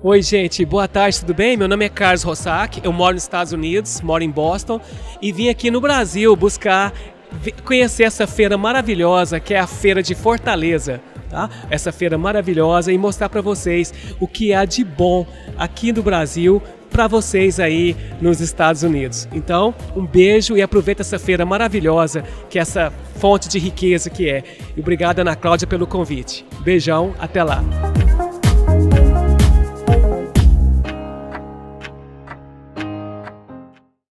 Oi, gente, boa tarde, tudo bem? Meu nome é Carlos Rossack, eu moro nos Estados Unidos, moro em Boston e vim aqui no Brasil buscar conhecer essa feira maravilhosa que é a Feira de Fortaleza, tá? Essa feira maravilhosa e mostrar para vocês o que há de bom aqui no Brasil para vocês aí nos Estados Unidos. Então, um beijo e aproveita essa feira maravilhosa, que é essa fonte de riqueza que é. E obrigado, Ana Cláudia, pelo convite. Beijão, até lá.